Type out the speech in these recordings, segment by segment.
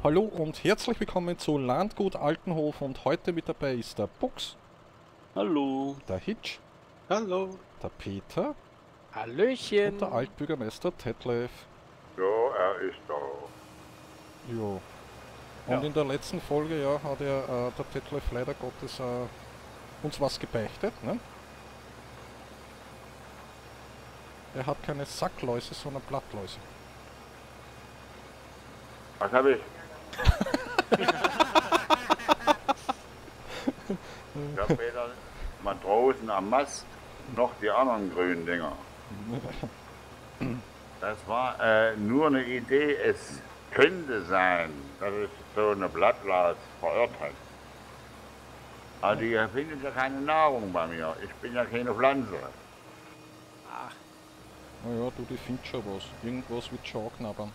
Hallo und herzlich willkommen zu Landgut Altenhof und heute mit dabei ist der Bux, Hallo. der Hitch, Hallo. der Peter Hallöchen. und der Altbürgermeister Detlef. Ja, er ist da. Jo. Und in der letzten Folge hat der Detlef leider Gottes uns was gebeichtet. Ne? Er hat keine Sackläuse, sondern Blattläuse. Was habe ich? Ich habe weder Matrosen am Mast noch die anderen grünen Dinger. Das war nur eine Idee. Es könnte sein, dass es so eine Blattlaus verirrt hat. Aber die findet ja keine Nahrung bei mir. Ich bin ja keine Pflanze. Naja, du, die findet schon was. Irgendwas wird schon knabbern.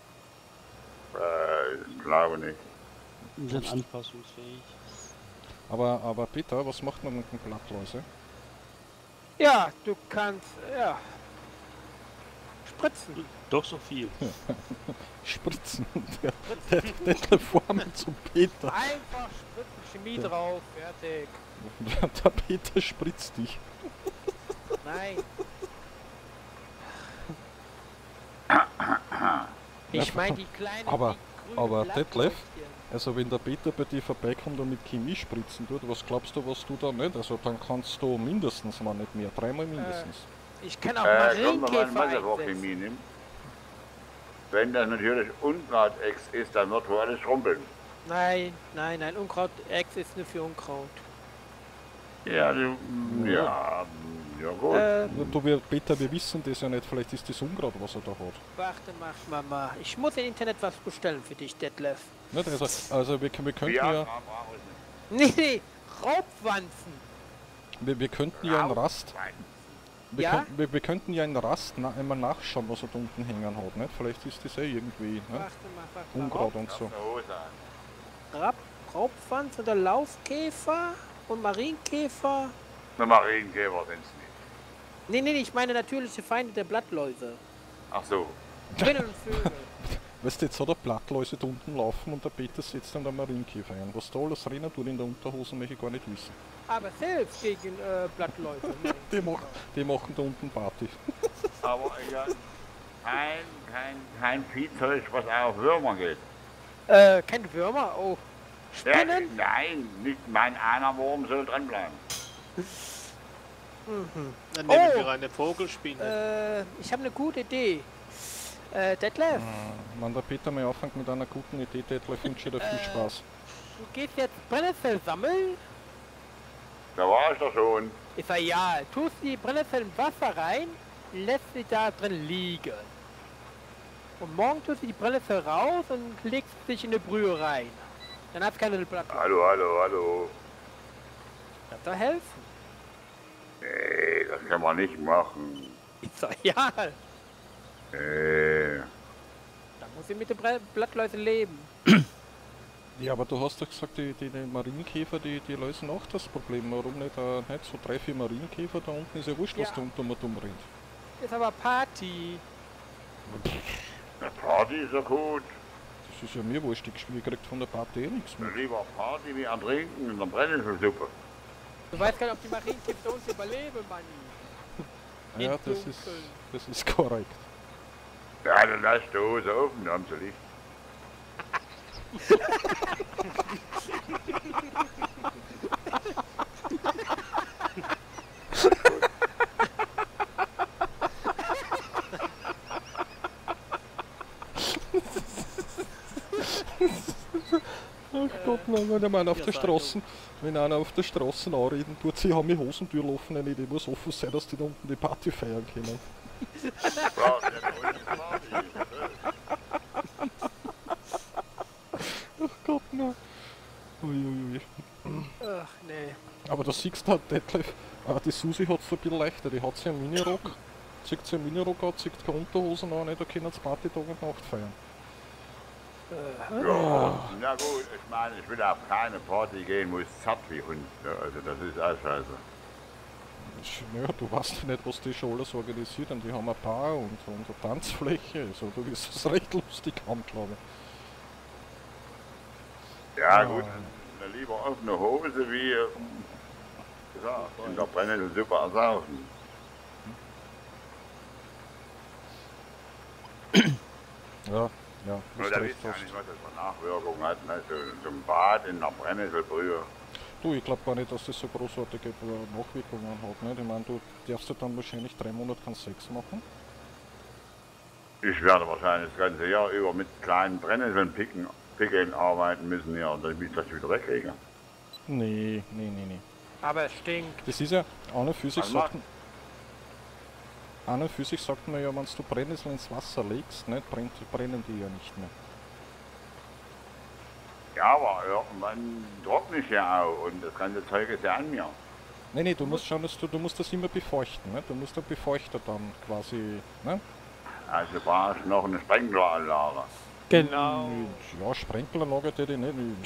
Ich glaube nicht. Wir sind anpassungsfähig. Aber Peter, was macht man mit den Blattläuse? Ja, du kannst, spritzen. Doch so viel. Spritzen. Der Formen zum Peter. Einfach spritzen, Chemie drauf, fertig. Der Peter spritzt dich. Nein. Ich meine die kleinen, Aber- die grünen aber Detlef? Blattläuschen. Also wenn der Peter bei dir vorbeikommt und mit Chemie spritzen tut, was glaubst du, was du da nicht? Also dann kannst du mindestens, mal nicht mehr, dreimal mindestens. Ich kann auch Kommt mal, Marienkäfer was er einsetzen. Chemie nimmt. Wenn das natürlich Unkrautex ist, dann wird wohl alles schrumpeln. Nein, Unkraut-Ex ist nur für Unkraut. Ja, ja gut. Du, Peter, wir wissen das ja nicht, vielleicht ist das Unkraut, was er da hat. Warte, Mama. Ich muss im Internet was bestellen für dich, Detlef. Nicht? Also wir könnten ja, Nee, Raubwanzen. wir könnten ja einen Rast, Ja? wir könnten ja einen Rast einmal nachschauen, was er da unten hängen hat, nicht? Vielleicht ist das irgendwie, ne? Warte mal. Unkraut und so. Raubwanz oder Laufkäfer und Marienkäfer. Eine Marienkäfer sind es nicht. Nee, ich meine natürliche Feinde der Blattläuse. Ach so. Spinnen und Vögel. Weißt du, jetzt hat er Blattläuse da unten laufen und der Peter setzt dann der Marienkäfer ein. Was da alles rennen tut in der Unterhose, möchte ich gar nicht wissen. Aber selbst gegen Blattläuse. Die machen da unten Party. Aber ja, kein Viehzeug, was auf Würmer geht. Keine Würmer? Oh. Ja, Spinnen? nein, nicht mein einer Wurm soll dranbleiben. Dann nehmen Oh. wir eine Vogelspinne. Ich habe eine gute Idee. Detlef, Wenn der Peter mal anfängt mit einer guten Idee, Detlef, wünsche dir viel Spaß. du gehst jetzt Brennnessel sammeln? Da war ich doch schon. Ich sag ja, tust die Brennnessel im Wasser rein, lässt sie da drin liegen. Und morgen tust du die Brennnessel raus und legst dich in eine Brühe rein. Dann hast du keine Blattläuse. Hallo. Das soll helfen. Nee, das kann man nicht machen. Ich sag ja, Nee. dann muss ich mit den Blattläusen leben. Ja, aber du hast doch gesagt, die Marienkäfer, die lösen auch das Problem. Warum nicht, nicht so 3, 4 Marienkäfer da unten? Ist ja wurscht, was Ja. da unten mal dumm rennt. Ist aber Party. Eine Party ist ja gut. Das ist ja mir wurscht, ich kriegt von der Party eh nichts mehr. Lieber Party wie Ertrinken in der Brennnesselsuppe. Du weißt gar nicht, ob die Marienkäfer uns überleben, Manni. Ja, Im das ist korrekt. Ja, dann lass die Hose offen, dann haben sie Licht. Ach Gott, nein, wenn einer auf Ja, der sag Straße, wenn einer auf der Straße anreden tut, sie haben die Hosentür offen, nicht, die muss offen sein, dass die da unten die Party feiern können. Ja, das ist eine Party. Ach Gott, nein. Uiuiui. Ach nee. Aber da siehst du halt, Detlef, die Susi hat es ein bisschen leichter, die hat sie einen Minirock, zieht sie einen Minirock an, zieht keine Unterhosen an, da können sie Party Tag und Nacht feiern. Ja, na gut, ich meine, ich will auf keine Party gehen, wo es zart wie Hund. Ja, also das ist auch scheiße. Ja, du weißt ja nicht, was die schon alles organisiert haben. Die haben ein Bar und eine Tanzfläche. Also du wirst es recht lustig haben, glaube Ja gut, eine lieber offene Hose wie gesagt, in der Brennnesselsuppe ersaufen. Ja, Nur hast da recht, wisst ihr ja hast. nicht, was das für Nachwirkungen hat, ne? So ein Bad in der Brennnesselbrühe. Du, ich glaube gar nicht, dass das so großartige Nachwirkungen hat. Nicht? Ich meine, du darfst ja dann wahrscheinlich 3 Monate keinen Sex machen. Ich werde wahrscheinlich das ganze Jahr über mit kleinen Brennnesselpickeln arbeiten müssen, ja, damit ich das wieder wegkriege. Nee. Aber es stinkt. Das ist ja, an und für sich Also sagt man ja, wenn du Brennnessel ins Wasser legst, nicht, brennen die ja nicht mehr. Ja, aber irgendwann trockne ich ja auch und das ganze Zeug ist ja an mir. Nee, du musst schauen, dass du musst das immer befeuchten, ne? Du musst den Befeuchter dann quasi, ne? Also brauche ich noch eine Sprenkleranlage. Genau. Ja, Sprenkleranlage hätte ich nicht.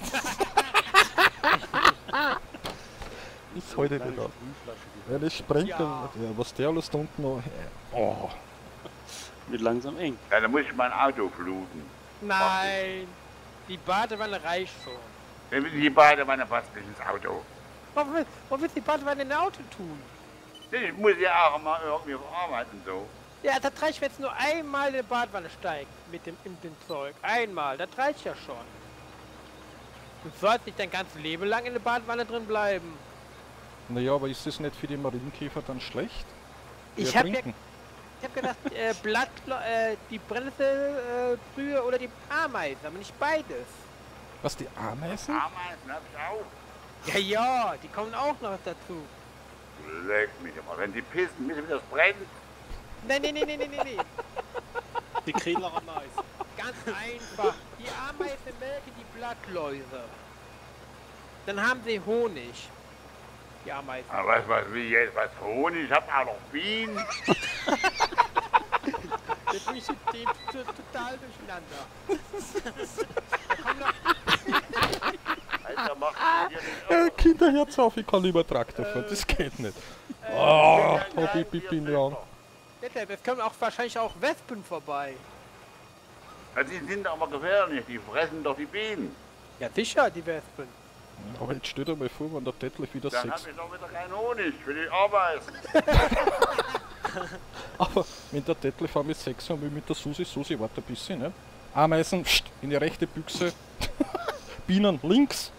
Ist heute nicht da. Ja, das Sprenkel, ja, was der alles da unten noch. Oh, Wird langsam eng. Ja, dann muss ich mein Auto fluten. Nein. Die Badewanne reicht schon. Dann will die Badewanne passt nicht ins Auto. Wo willst du die Badewanne in ein Auto tun? Ich muss ja auch mal irgendwie verarbeiten so. Ja, das reicht, wenn es nur einmal in die Badewanne steigt mit dem Zeug. Einmal, das reicht ja schon. Du sollst nicht dein ganzes Leben lang in der Badewanne drin bleiben. naja, aber ist das nicht für die Marienkäfer dann schlecht? Die Ich hab ertrinken. gedacht, die Brennnesselbrühe oder die Ameisen, aber nicht beides. Was, die Ameisen? Ameisen hab ich auch. Ja, die kommen auch noch dazu. Leck mich aber, wenn die pissen, wissen wie das brennt. Nein. Die Kräler am Mais. Ganz einfach. Die Ameisen melken die Blattläuse. Dann haben sie Honig. Die Ameisen. Aber wie jetzt, was Honig, ich hab auch noch Bienen. Das bringt die total durcheinander. Da kommen noch Alter, mach hier nicht Kinderherz auf, ich kann lieber Traktor fahren, das geht nicht. Oh, hab ich Pipi an. Es kommen auch wahrscheinlich auch Wespen vorbei. Die sind aber gefährlich, die fressen doch die Bienen. Ja sicher, die Wespen. Aber jetzt stell dir mal vor, wenn der Detlef wieder Dann hab Sex... ich doch wieder keinen Honig für die Ameisen. Aber wenn der Detlef einmal Sex haben will mit der Susi, warte ein bisschen, ne? Ameisen, pst, in die rechte Büchse. Bienen, links.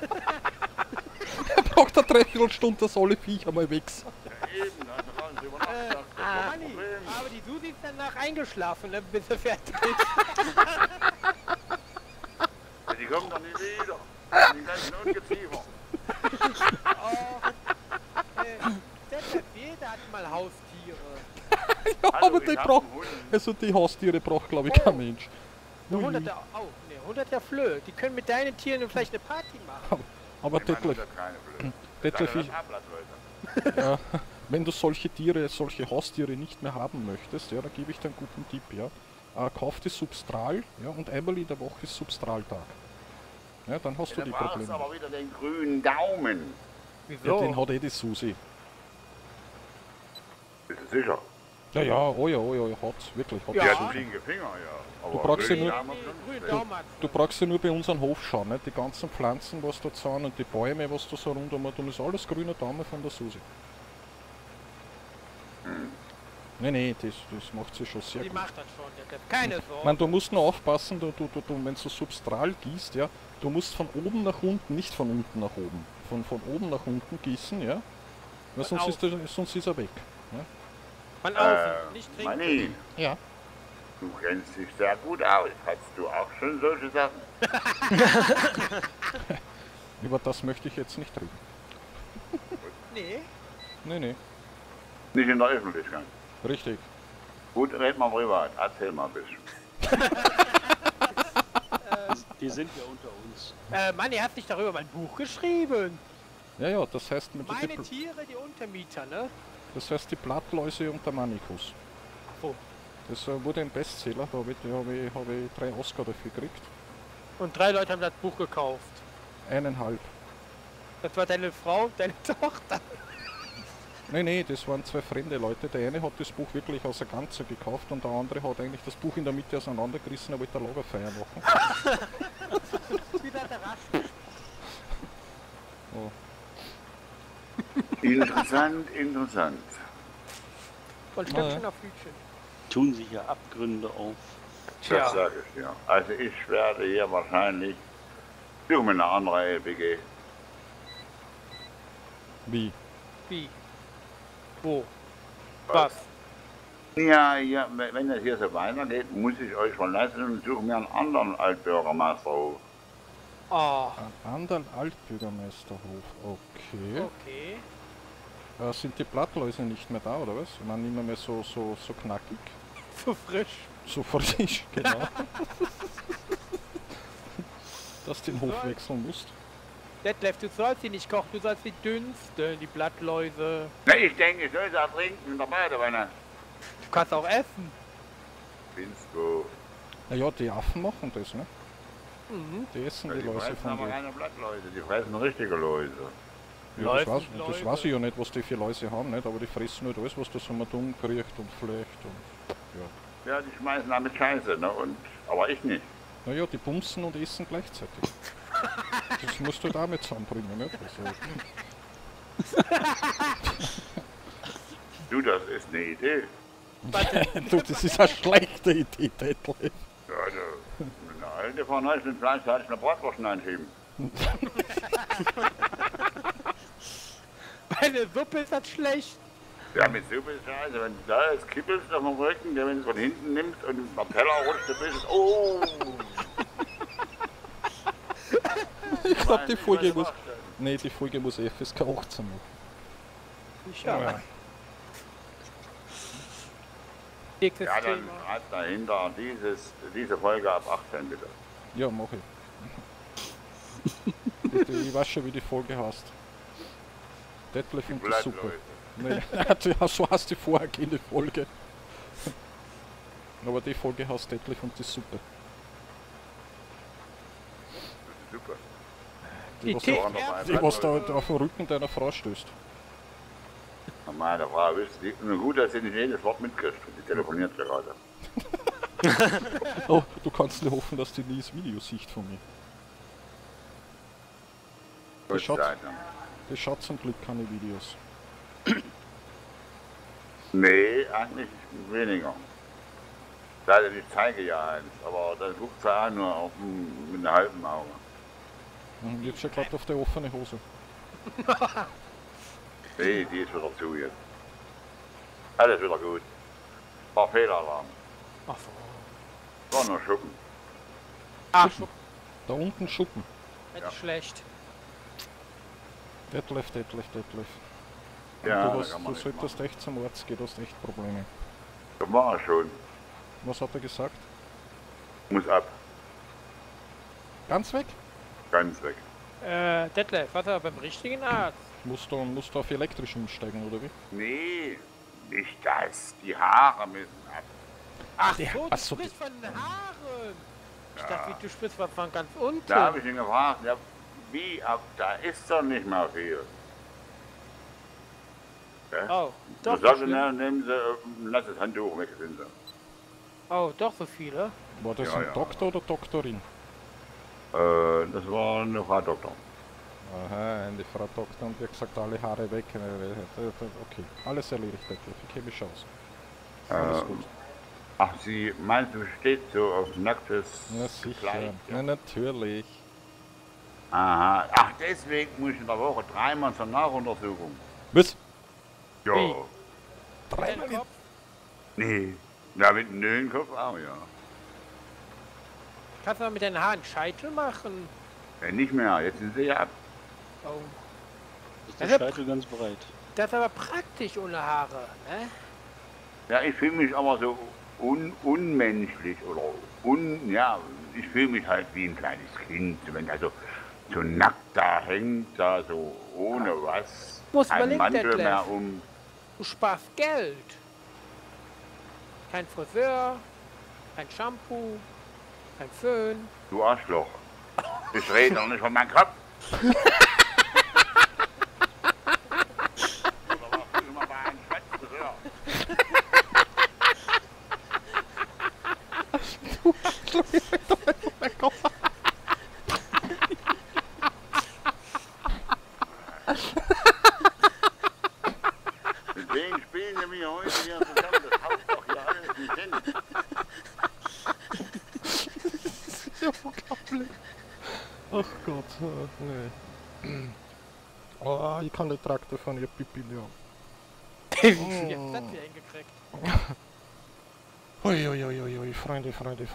Er braucht eine Dreiviertelstunde, dass alle Viecher mal weg sind. Ja, eben, also kann ich über Nacht das ist kein Manni, Problem. aber die Susi ist danach eingeschlafen, ne, bis er fertig ist. Ja, die kommen doch nicht wieder. Die ganzen Ungeziefer. Jeder hat mal Haustiere. Ja, Hallo, aber ich die hab braucht... einen Hund. Also die Haustiere braucht, glaube ich, kein Mensch. Der Ui. Hund hat ja auch. Ne, Hund hat ja Flöhe. Die können mit deinen Tieren vielleicht eine Party machen. Aber Ich meine, Detlef, das ist keine Blöde. Detlef, Das ich, Ablass, Leute. ja, wenn du solche Tiere, solche Haustiere nicht mehr haben möchtest, ja, dann gebe ich dir einen guten Tipp, ja. Kauf die Substral, ja, und einmal in der Woche ist Substraltag. Ja, dann hast du Dann die brauchst Probleme. du aber wieder den grünen Daumen. Ja, den hat eh die Susi. Bist du sicher? Ja, oh ja, hat's, wirklich, hat's. Ja. Die die hat Susi. flinke Finger, ja. Du brauchst grünen ja nur- Daumen hat schon Grün gesehen. Daumen hat. Du brauchst ja nur bei uns an den Hof schauen, nicht? Die ganzen Pflanzen, was da sind und die Bäume, was da so rundum tun, ist alles grüner Daumen von der Susi. Nee, das macht sie schon sehr Die gut. macht das schon. Keine Ich Sorge. meine, du musst nur aufpassen, wenn du Substral gießt, ja, du musst von oben nach unten, nicht von unten nach oben. Von oben nach unten gießen, ja. Weil sonst ist er weg. Von außen. Nicht trinken. Manni, Ja. du kennst dich sehr gut aus. Hast du auch schon solche Sachen? Über das möchte ich jetzt nicht reden. Nee. Nee. Nicht in der Öffentlichkeit. Richtig. Gut, red mal privat. Erzähl mal ein bisschen. Die sind ja unter uns. Manni, hast nicht darüber mein Buch geschrieben. Ja, das heißt mit Meine Tiere, die Untermieter, ne? das heißt die Blattläuse und der Manikus. Oh. Das wurde ein Bestseller, da hab ich 3 Oscar dafür gekriegt. Und 3 Leute haben das Buch gekauft. 1,5. Das war deine Frau, deine Tochter. Nee, das waren zwei fremde Leute. Der eine hat das Buch wirklich aus der Ganze gekauft und der andere hat eigentlich das Buch in der Mitte auseinandergerissen, er wollte eine Lagerfeier machen. Wieder der Rasch. Oh. Interessant, interessant. Und Stöckchen auf Hütchen. Tun sich hier Abgründe auf. Das sage ich dir. Also ich werde hier wahrscheinlich durch eine andere LPG. Wie? Wo? Was? Ja, wenn das hier so weitergeht, muss ich euch verlassen und suche mir einen anderen Altbürgermeisterhof. Oh, Ein anderer Altbürgermeisterhof, okay. okay. Sind die Blattläuse nicht mehr da, oder was? Ich meine, immer mehr so knackig. So frisch. So frisch, genau. Dass du den Hof wechseln musst. Detlef, du sollst sie nicht kochen, du sollst sie dünsten, die Blattläuse. Na, ich denke, ich soll es auch trinken in der Badewanne. Du kannst auch essen. Findest du? Naja, die Affen machen das, ne? Mhm. Die essen Ja, die die Läuse fressen von aber dir. keine Blattläuse, die fressen richtige Läuse. Ja, das weiß Läuse. ich ja nicht, was die für Läuse haben, nicht? Aber die fressen halt alles, was da so mal dumm kriecht und flecht und ja. Ja, die schmeißen damit Scheiße, ne? Aber ich nicht. Naja, die bumsen und essen gleichzeitig. Das musst du halt auch mit zusammenbringen, nicht? Du, das ist eine Idee. Du, das ist eine schlechte Idee, Detlef. Ja, eine alte von euch mit Fleisch, da hatte ich eine Bratwurst einschieben. Meine Suppe ist das schlecht. Ja, mit Suppe ist scheiße. Wenn du da jetzt kippelst auf dem Rücken, wenn du es von hinten nimmst und am Teller rutscht, dann bist du, oh! Ich glaube, die Folge muss... Nee, die Folge muss FSK 18 machen. Ja. Nächstes Ja, dann Thema. schreibt dahinter diese Folge ab 18 bitte. Ja, mach ich. Bitte, ich weiß schon, wie die Folge heißt. Detlef und die Suppe. Blattläuse. Nee, so heißt die vorhergehende Folge. Aber die Folge heißt Detlef und die Suppe. Super. Die, was Die da, Tee- die, was da auf den Rücken deiner Frau stößt. Meine Frau wüsste die. Nur gut, dass sie nicht jedes Wort mitkriegt. Die telefoniert gerade. Oh, du kannst nur hoffen, dass die nie das Video sieht von mir. Gut, schaut- Seite. Die schaut zum Glück keine Videos. Nee, eigentlich weniger. Leider, ich zeige ja eins, aber dann guckt sie auch nur auf mit einem halben Auge. Und jetzt schon gerade auf der offene Hose. Nee, die ist wieder zu jetzt. Alles wieder gut. War Fehlalarm. Ach so. War nur Schuppen. Ach, Da unten Schuppen. das Ja. ist schlecht. Detlef. Ja, du da hast, kann du man nicht solltest echt zum Arzt gehen, du hast echt Probleme. Das war schon. Was hat er gesagt? Muss ab. Ganz weg? Ganz weg. Detlef, was aber beim richtigen Arzt? Musst du auf elektrisch umsteigen, oder wie? Nee, nicht das. Die Haare müssen ab. Ach der- so, du ach so, sprichst von den Haaren. Ich dachte, du sprichst was von ganz unten. Da habe ich ihn gefragt, ja, wie ab? Da ist doch nicht mehr viel. Ja? Oh, doch Du so sagst, schlimm. na, nehmen Sie, lass das Handtuch weg, sind Sie. Oh, doch so viele. War das Ja, ein ja. Doktor oder Doktorin? Das war eine Frau Doktor. Aha, eine Frau Doktor und die hat gesagt, alle Haare weg. Okay, alles erledigt, Detlef. Ich kenne mich aus. Alles gut. Ach, Sie meinst, du stehst so auf nacktes Na sicher. Kleid? Na natürlich. Aha. Ach, deswegen muss ich in der Woche 3-mal zur Nachuntersuchung. Was? Ja. Wie? Dreimal? Kopf? Nee. Ja, mit dem Nölenkopf auch, ja. Kannst du mal mit deinen Haaren Scheitel machen? Ja. Nicht mehr, jetzt sind sie ja ab. Oh. Ist der Also- Scheitel ganz breit. Das ist aber praktisch ohne Haare, ne? Ja, ich fühle mich aber so unmenschlich oder ja, ich fühle mich halt wie ein kleines Kind, wenn er so nackt da hängt, da so ohne was, Muss kein überlegen, Mantel Detlef. mehr um. Du sparst Geld. Kein Friseur, kein Shampoo, kein Föhn. Du Arschloch. Ich rede doch nicht von meinem Kopf. Oder war früher mal schlecht. Ach Gott, nee. Oh, ich kann den Traktor fahren, ihr Pipi, ja. Jetzt hat sie hingekriegt. Ui, Freunde.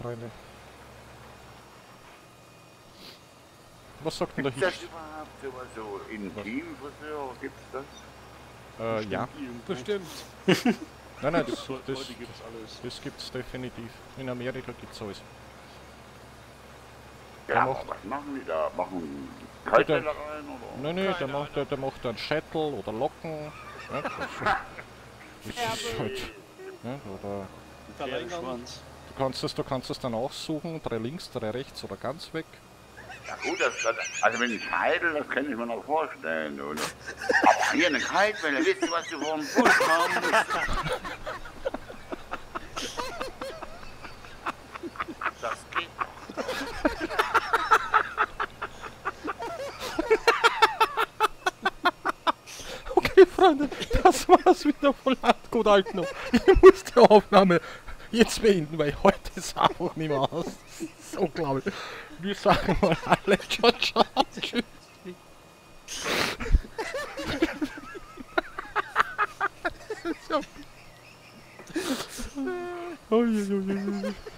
Was sagt denn der Gibt's das Hitch? überhaupt sowas so Intimfriseur? Gibt's das? Ja. Bestimmt. Nein, Heute gibt's alles. das gibt's definitiv. In Amerika gibt's alles. Ja, macht- aber was machen die da? Machen Kaltteller rein oder? Nein, der macht dann Schätel oder Locken. Ja, das ist halt, ja, oder Pferdeschwanz. du kannst es dann aussuchen, 3 links, 3 rechts oder ganz weg. Ja gut, also mit dem Scheidel, das kann ich mir noch vorstellen, oder? Aber hier eine Kaltwelle, wisst ihr, was du vor dem Fuß haben? Das geht doch. Okay, Freunde, das war's wieder von Landgut Altnau. Ich muss die Aufnahme jetzt beenden, weil heute ist einfach nicht mehr aus. Das ist unglaublich. Wir sagen mal alle ciao, ciao, tschüss. Ui.